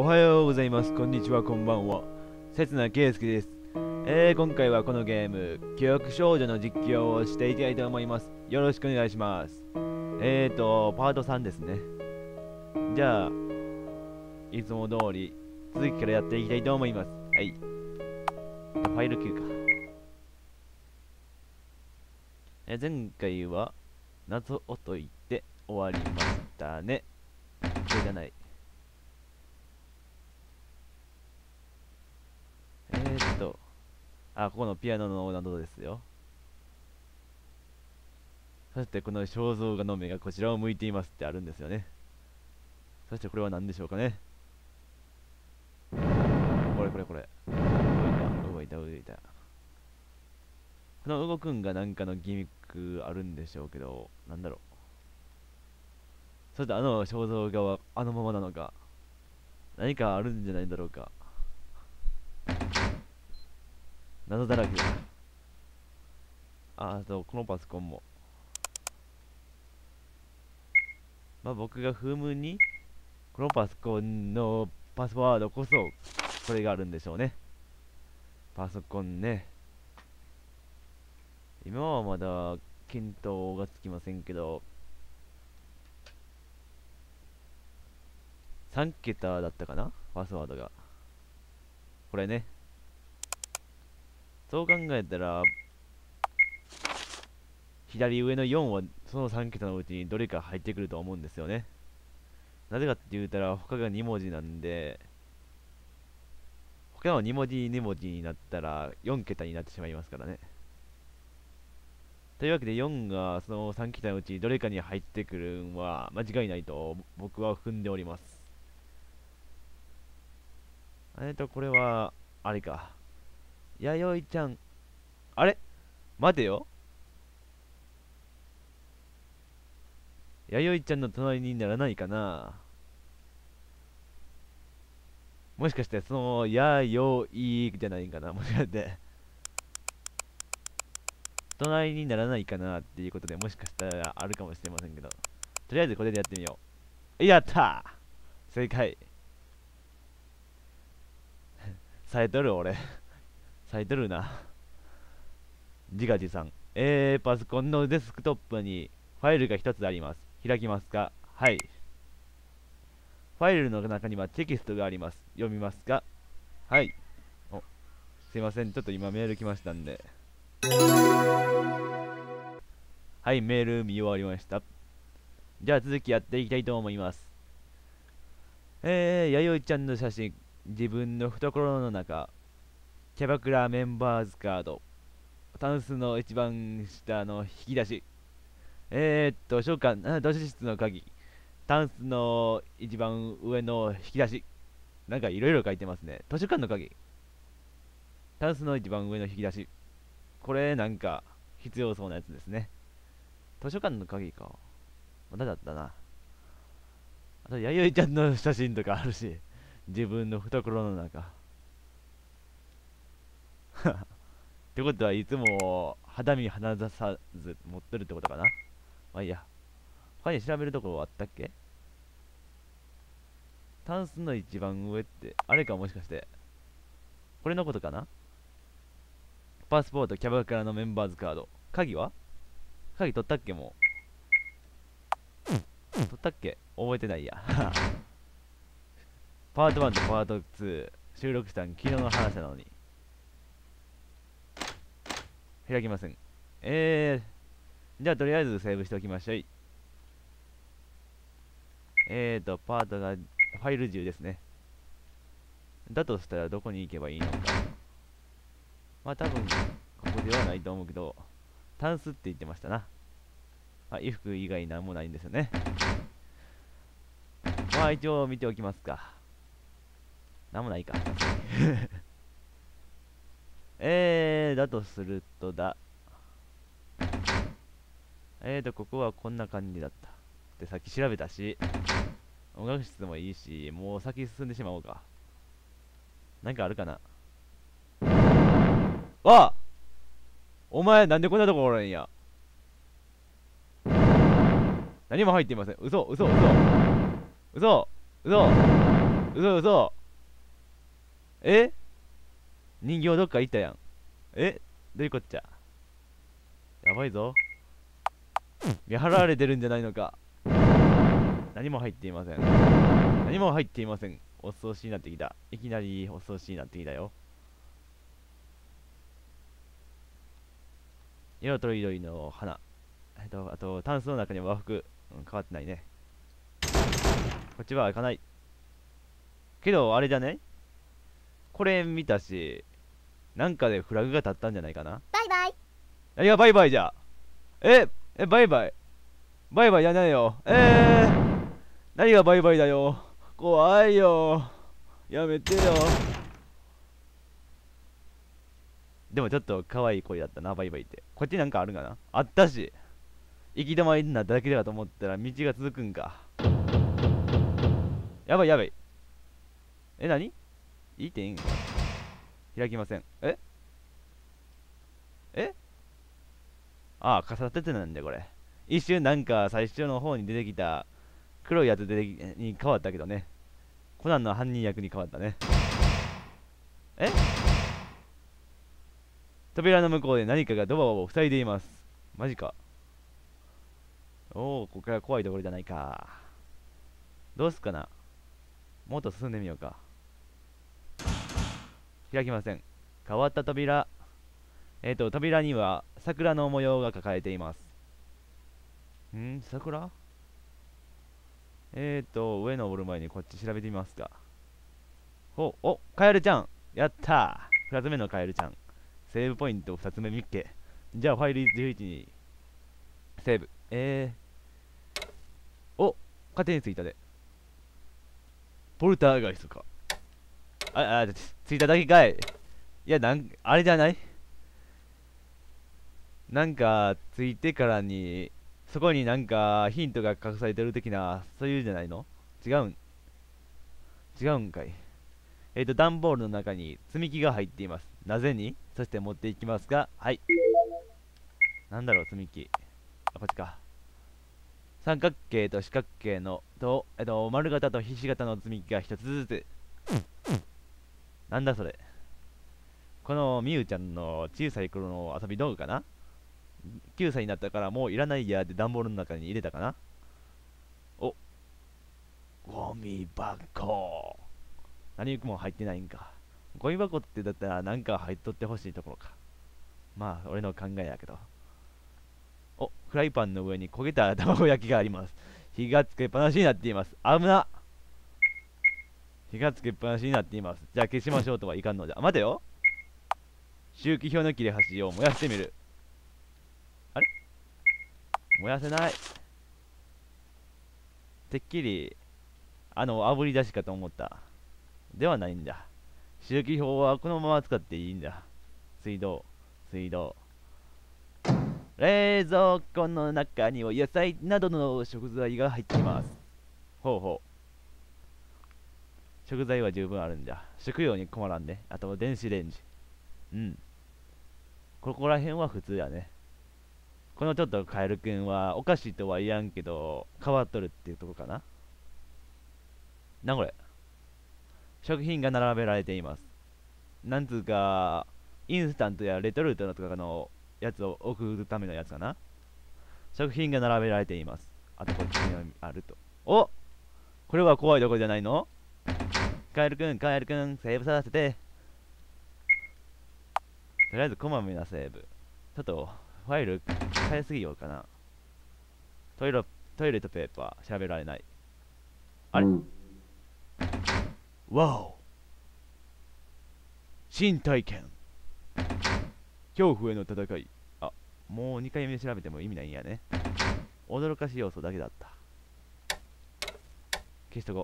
おはようございます。こんにちは、こんばんは。刹那圭介です。今回はこのゲーム、記憶少女の実況をしていきたいと思います。よろしくお願いします。パート3ですね。じゃあ、いつも通り、続きからやっていきたいと思います。はい。ファイル9か。前回は、謎を解いて終わりましたね。これじゃない。ここのピアノの謎ですよ。そしてこの肖像画の目がこちらを向いていますってあるんですよね。そしてこれは何でしょうかね。これ。動いた。この動くんがなんかのギミックあるんでしょうけど、なんだろう。そしてあの肖像画はあのままなのか。何かあるんじゃないんだろうか。謎だらけだ。このパソコンも。僕が踏むに、このパソコンのパスワードこそ、これがあるんでしょうね。パソコンね。今はまだ見当がつきませんけど、3桁だったかなパスワードが。これね。そう考えたら、左上の4はその3桁のうちにどれか入ってくると思うんですよね。なぜかって言うたら、他が2文字なんで、他の2文字になったら4桁になってしまいますからね。というわけで4がその3桁のうちどれかに入ってくるんは間違いないと僕は踏んでおります。これは、あれか。弥生ちゃん。あれ待てよ。弥生ちゃんの隣にならないかな。もしかしてその弥生じゃないかな。もしかして。隣にならないかなっていうことでもしかしたらあるかもしれませんけど。とりあえずこれでやってみよう。やったー正解。冴えとる俺。冴えとるな。自画自賛。パソコンのデスクトップにファイルが一つあります。開きますか？はい。ファイルの中にはテキストがあります。読みますか？はい。すいません。ちょっと今メール来ましたんで。はい、メール見終わりました。じゃあ続きやっていきたいと思います。弥生ちゃんの写真、自分の懐の中、キャバクラメンバーズカード、タンスの一番下の引き出し、図書室の鍵、タンスの一番上の引き出し、なんかいろいろ書いてますね。図書館の鍵、タンスの一番上の引き出し、これなんか必要そうなやつですね。図書館の鍵か。まだだったな。あと、弥生ちゃんの写真とかあるし、自分の懐の中。ってことはいつも肌身離さず持ってるってことかな。まあいいや。他に調べるところあったっけ？タンスの一番上って、あれかもしかして。これのことかな？パスポート、キャバクラのメンバーズカード。鍵は？鍵取ったっけもう。取ったっけ覚えてないや。パート1とパート2収録したん昨日の話なのに。開きません。じゃあとりあえずセーブしておきましょう。パートがファイル10ですね。だとしたらどこに行けばいいのか。まあ多分、ここではないと思うけど、タンスって言ってましたな。衣服以外なんもないんですよね。まあ一応見ておきますか。なんもないか。だとするとここはこんな感じだった。で、さっき調べたし、音楽室もいいし、もう先進んでしまおうか。なんかあるかな。お前なんでこんなとこおるんや。何も入っていません。嘘。 嘘嘘。え、人形どっか行ったやん。どういうこっちゃ。やばいぞ。見張られてるんじゃないのか。何も入っていません。何も入っていません。恐ろしいなってきた。いきなり恐ろしいなってきたよ。色とりどりの花。あと、タンスの中に和服。変わってないね。こっちは開かない。けど、あれじゃね、これ見たし、なんかでフラグが立ったんじゃないかな。 バイバイ。 何がバイバイじゃ。バイバイ。バイバイやないよ。何がバイバイだよ。怖いよ。やめてよ。でもちょっと可愛い声だったな、バイバイって。こっちなんかあるかな、あったし。行き止まりになっただけだと思ったら道が続くんか。やばいやばい。何いい点開きません。えああ、傘立てなんだこれ。一瞬なんか最初の方に出てきた黒いやつに変わったけどね。コナンの犯人役に変わったね。え扉の向こうで何かがドアを塞いでいます。マジか。おお、ここから怖いところじゃないか。どうすっかな。もっと進んでみようか。開きません。変わった扉。扉には桜の模様が描かれています。桜。上登る前にこっち調べてみますか。カエルちゃん。やったー。2つ目のカエルちゃん。セーブポイント2つ目見っけ。じゃあファイル11にセーブ。勝手についたで。ポルターガイストか。ついただけかい。いや、あれじゃない、なんか、ついてからに、そこになんか、ヒントが隠されてる的な、そういうんじゃないの。違うんかい。段ボールの中に積み木が入っています。なぜに、そして持っていきますか。はい。なんだろう、積み木。こっちか。三角形と四角形の、丸型とひし形の積み木が一つずつ。なんだそれ。このみゆちゃんの小さい頃の遊び道具かな。9歳になったからもういらないやで段ボールの中に入れたかな。ゴミ箱。何も入ってないんか。ゴミ箱ってだったらなんか入っとってほしいところか。まあ、俺の考えやけど。フライパンの上に焦げた卵焼きがあります。火がつけっぱなしになっています。危な。火がつけっぱなしになっています。じゃあ消しましょうとはいかんのじゃ。待てよ。周期表の切れ端を燃やしてみる。あれ、燃やせない。てっきり、炙り出しかと思った。ではないんだ。周期表はこのまま使っていいんだ。水道。冷蔵庫の中には野菜などの食材が入っています。食材は十分あるんだ。食用に困らんね。あと電子レンジ。ここら辺は普通やね。このちょっとカエルくんはお菓子とは言わんけど変わっとるっていうとこかな。これ。食品が並べられています。なんつうか、インスタントやレトルトのとかのやつを送るためのやつかな。食品が並べられています。あとこっちにあると。これは怖いとこじゃないの。カエルくん、セーブさせて。とりあえずこまめなセーブ。ちょっと、ファイル変えすぎようかな。トイレットペーパー、調べられない。あれ、わお、新体験。恐怖への戦い。もう2回目調べても意味ないんやね。驚かしい要素だけだった。消しとこ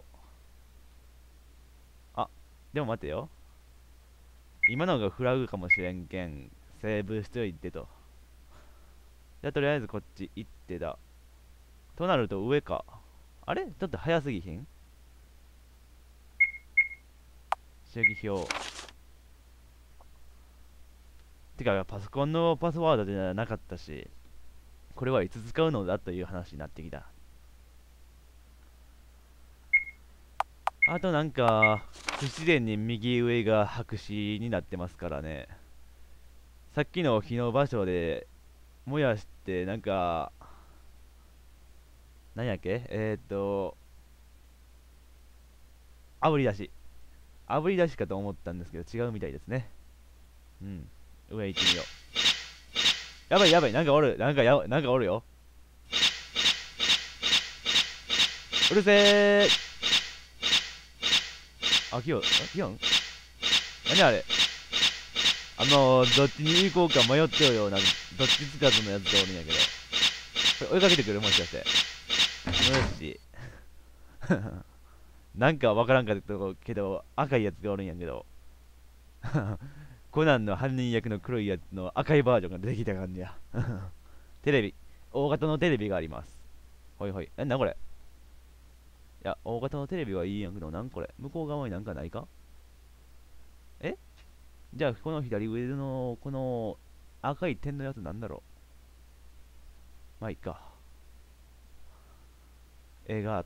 う。でも待てよ。今のがフラグかもしれんけん、セーブしといてと。じゃあとりあえずこっち行ってだ。となると上か。あれちょっと早すぎひん？主義表。てか、パソコンのパスワードではなかったし、これはいつ使うのだという話になってきた。 あとなんか、不自然に右上が白紙になってますからね。さっきの火の場所で燃やして、なんか、何やっけ炙り出し。炙り出しかと思ったんですけど、違うみたいですね。うん。上行ってみよう。やばいやばい、なんかおる。なんかおるよ。うるせー。あ、キヨン何あれ。どっちに行こうか迷ってるような、どっちつかずのやつがおるんやけど。これ追いかけてくるもしかして。無視。なんかわからんかったけど、赤いやつがおるんやけど。コナンの犯人役の黒いやつの赤いバージョンが出てきた感じや。テレビ。大型のテレビがあります。ほいほい。なんこれ。いや、大型のテレビはいいんやけど、なんこれ。向こう側になんかないか。えじゃあ、この左上の、この赤い点のやつなんだろう。まあ、いっか。絵があって、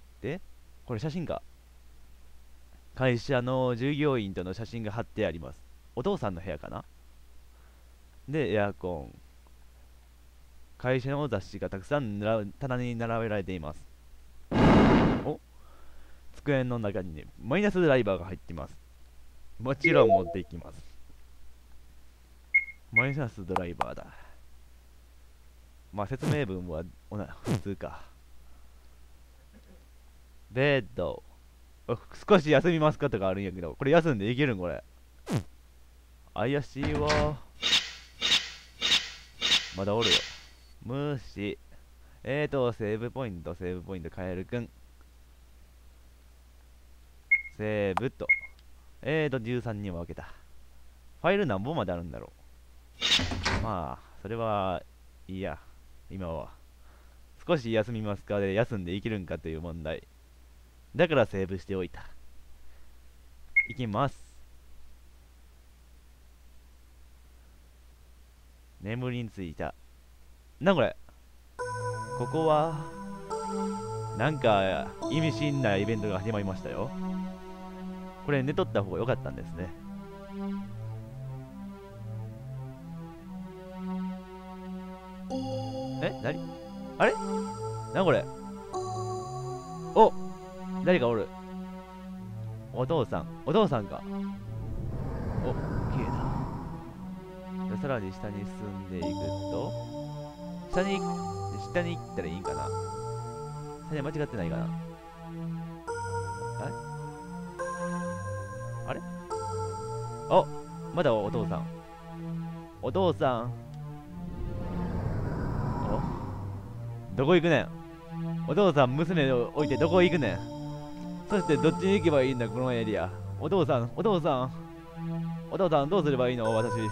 これ写真か。会社の従業員との写真が貼ってあります。お父さんの部屋かな。で、エアコン。会社の雑誌がたくさん棚に並べられています。お机の中にね、マイナスドライバーが入っています。もちろん持っていきます。マイナスドライバーだ。まあ説明文は普通か。ベッド。少し休みますかとかあるんやけど、これ休んでいけるんこれ。怪しいわ。まだおるよ。無視。セーブポイント、カエルくん。セーブと。13に分けた。ファイル何本まであるんだろう。まあ、それは、いいや。今は。少し休みますかで休んでいけるんかという問題。だからセーブしておいた。いきます。眠りについた。なこれ。ここは、なんか意味深なイベントが始まりましたよ。これ寝とった方が良かったんですね。なにあれなこれ。お誰かおる。お父さんか。お、消えた。さらに下に進んでいくと、下に行ったらいいんかな。下に間違ってないかな。あれお、まだお父さん。お父さん。どこ行くねん。お父さん、娘を置いてどこ行くねん。そしてどっちに行けばいいんだ、このエリア。お父さん、どうすればいいの私。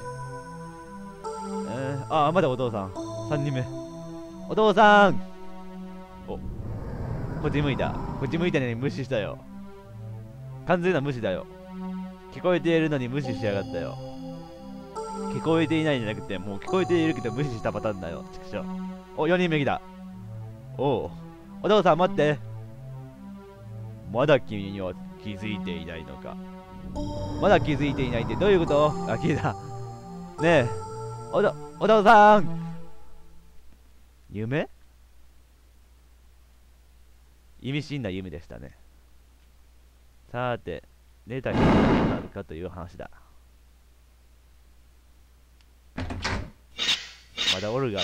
まだお父さん。3人目。お父さん。お、こっち向いた。こっち向いたのに無視したよ。完全な無視だよ。聞こえているのに無視しやがったよ。聞こえていないんじゃなくて、もう聞こえているけど無視したパターンだよ。ちくしょう。お、4人目来た。おう。お父さん待って。まだ君には気づいていないのか。まだ気づいていないってどういうこと。あ、聞いた。ねえ。お父さん。夢意味深な夢でしたね。さて、寝た人がどうなるかという話だ。まだオルガが。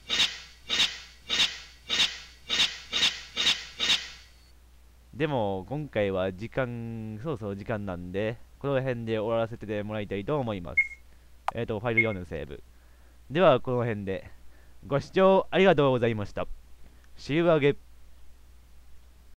でも、今回はそろそろ時間なんで、この辺で終わらせてもらいたいと思います。ファイル4のセーブ。では、この辺で、ご視聴ありがとうございました。See you again.